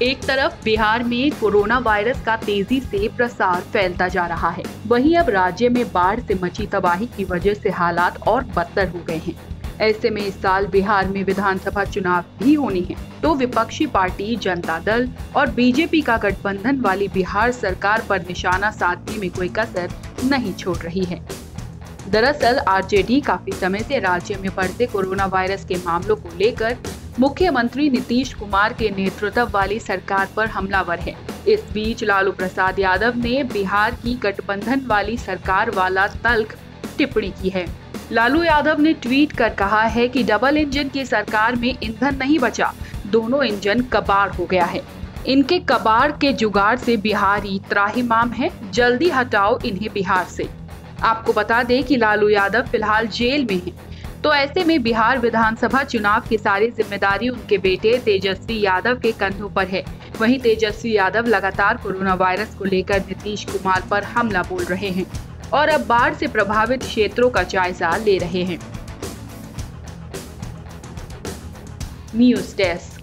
एक तरफ बिहार में कोरोना वायरस का तेजी से प्रसार फैलता जा रहा है, वहीं अब राज्य में बाढ़ से मची तबाही की वजह से हालात और बदतर हो गए हैं। ऐसे में इस साल बिहार में विधानसभा चुनाव भी होने हैं, तो विपक्षी पार्टी जनता दल और बीजेपी का गठबंधन वाली बिहार सरकार पर निशाना साधने में कोई कसर नहीं छोड़ रही है। दरअसल आरजेडी काफी समय से राज्य में बढ़ते कोरोना वायरस के मामलों को लेकर मुख्यमंत्री नीतीश कुमार के नेतृत्व वाली सरकार पर हमलावर है। इस बीच लालू प्रसाद यादव ने बिहार की गठबंधन वाली सरकार वाला तल्ख टिप्पणी की है। लालू यादव ने ट्वीट कर कहा है कि डबल इंजन की सरकार में ईंधन नहीं बचा, दोनों इंजन कबाड़ हो गया है। इनके कबाड़ के जुगाड़ से बिहारी त्राहिमाम है, जल्दी हटाओ इन्हें बिहार से। आपको बता दें कि लालू यादव फिलहाल जेल में हैं, तो ऐसे में बिहार विधानसभा चुनाव की सारी जिम्मेदारी उनके बेटे तेजस्वी यादव के कंधों पर है। वहीं तेजस्वी यादव लगातार कोरोना वायरस को लेकर नीतीश कुमार पर हमला बोल रहे हैं और अब बाढ़ से प्रभावित क्षेत्रों का जायजा ले रहे हैं। News desk.